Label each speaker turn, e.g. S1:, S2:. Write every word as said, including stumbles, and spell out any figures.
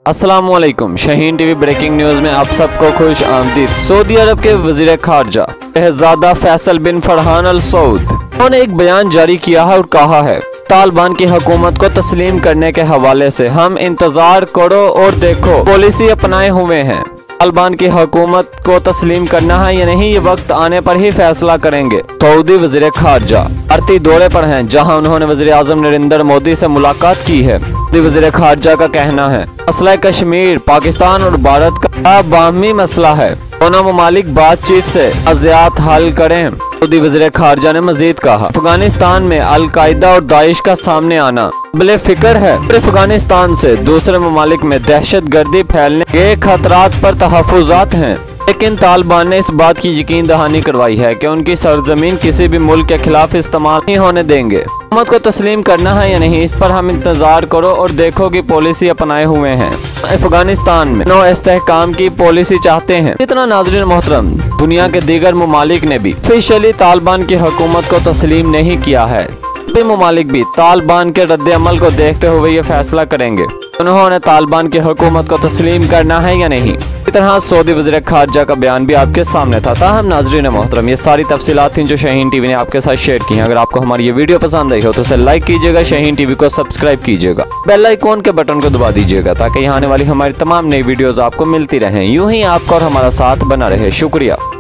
S1: अस्सलामुअलैकुम, Shaheen TV breaking news में आप सबको खुश आमदीद। सऊदी अरब के वजीर खारजा शहजादा फैसल बिन फरहान अल सऊद उन्होंने एक बयान जारी किया है और कहा है, तालिबान की हुकूमत को तस्लीम करने के हवाले से हम इंतजार करो और देखो पॉलिसी अपनाए हुए हैं। तालिबान की हुकूमत को तस्लीम करना है या नहीं, ये वक्त आने पर ही फैसला करेंगे। सऊदी वजीर खारजा भारतीय दौरे पर हैं, जहां उन्होंने वजीर आजम नरेंद्र मोदी से मुलाकात की है। सऊदी वजीर खारजा का कहना है, मसला कश्मीर पाकिस्तान और भारत का बाहमी मसला है, दोनों ममालिक बातचीत से तनाज़ात हल करें। सऊदी वज़ीर खारजा ने मजीद कहा, अफगानिस्तान में अल-कायदा और दाइश का सामने आना काबिल फिक्र है। अफगानिस्तान से दूसरे ममालिक में दहशत गर्दी फैलने के खतरात पर तहफ़्फ़ुज़ात हैं, लेकिन तालिबान ने इस बात की यकीन दहानी करवाई है कि उनकी सरजमीन किसी भी मुल्क के खिलाफ इस्तेमाल नहीं होने देंगे। हुकूमत को तस्लीम करना है या नहीं, इस पर हम इंतजार करो और देखो की पॉलिसी अपनाए हुए हैं। अफगानिस्तान में नो इस्तेहकाम की पॉलिसी चाहते हैं। इतना नाज़रीन मोहतरम, दुनिया के दीगर ममालिक ने भी ऑफिशियली तालिबान की हुकूमत को तस्लीम नहीं किया है। सभी ममालिक भी तालिबान के रद्द अमल को देखते हुए ये फैसला करेंगे उन्होंने तालिबान की हुकूमत को तस्लीम करना है या नहीं। इसी तरह सऊदी वज़ीर खारजा का बयान भी आपके सामने था। ताहम नाज़रीन मोहतरम, ये सारी तफसीलात थी जो शाहीन टीवी ने आपके साथ शेयर की हैं। अगर आपको हमारी ये वीडियो पसंद आई हो तो उसे लाइक कीजिएगा, शाहीन टीवी को सब्सक्राइब कीजिएगा, बेल आइकॉन के बटन को दबा दीजिएगा ताकि यहाँ आने वाली हमारी तमाम नई वीडियोज़ आपको मिलती रहें। यूँ ही आपका और हमारा साथ बना रहे। शुक्रिया।